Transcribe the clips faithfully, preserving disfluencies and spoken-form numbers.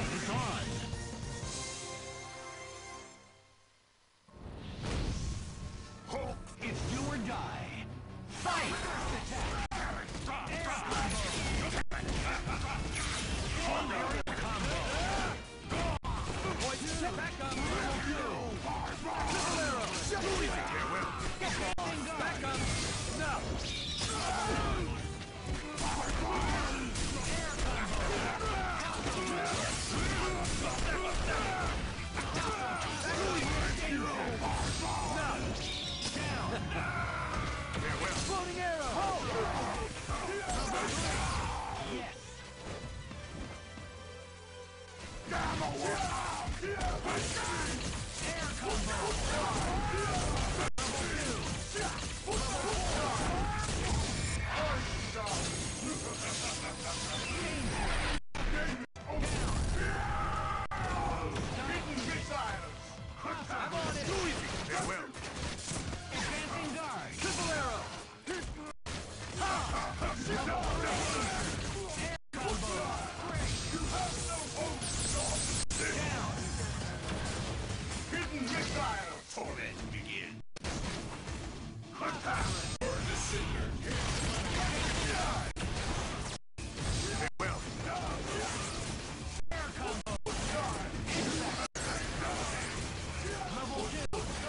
fight is on! Hulk, it's do or die. Fight! Attack! Air combo! Point step back up! Triple arrow! Too easy! Here, Will! Back up! No! Floating arrow! Yes! Air combo! I'm on it! Too easy! Farewell! Advancing guard! Triple arrow! Air combo! You have no hope! Down! Hidden missile! Torment begin! Attack! Burn the senior! Farewell! Air combo! Level two!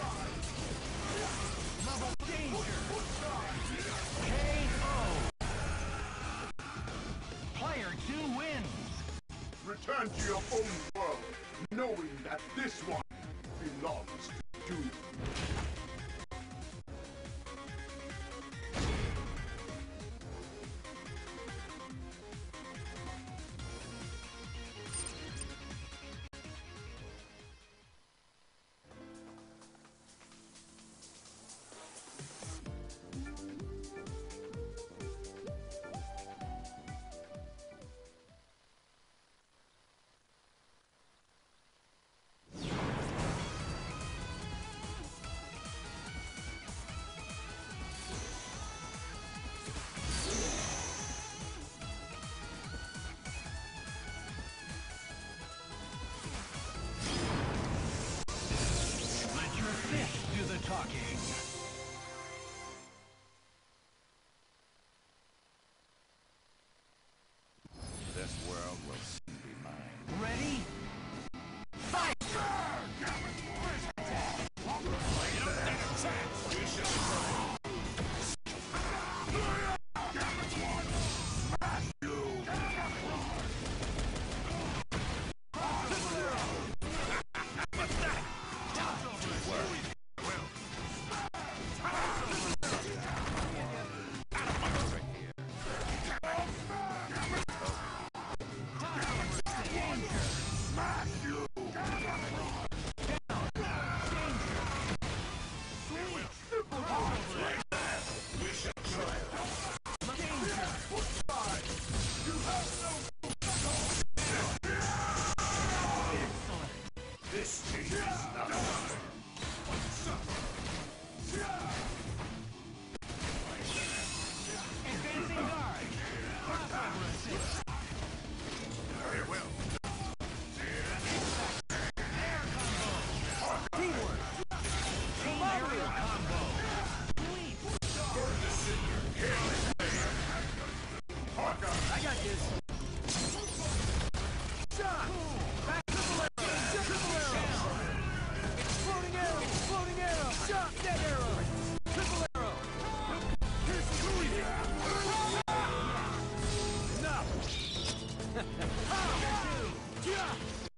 Level danger! K O! Player two wins! Return to your own world, knowing that this one belongs to you. Do the talking. This world will soon be mine. Ready? Fight! This change is not mine. Advancing guard! Crossover assist! Farewell. Air combo! Teamwork! Team aerial combo! Sweep! Burn the senior. Hawkeye. I got this! Shot! Back triple arrow! Triple arrow! Exploding arrow! Exploding arrow! Shot! Dead arrow! Triple arrow! Here's too easy! No! Ha! Two! Yeah!